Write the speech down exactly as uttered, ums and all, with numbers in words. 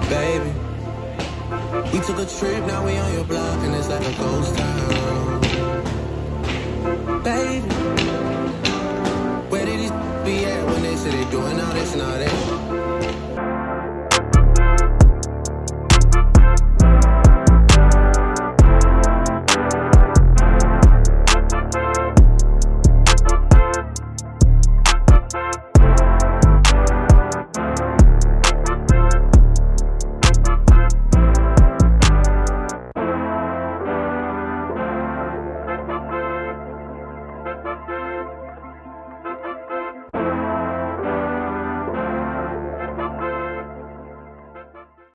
Baby, we took a trip, now we on your block, and it's like a ghost town. Baby, where did these be at when they say they doing all this and all that?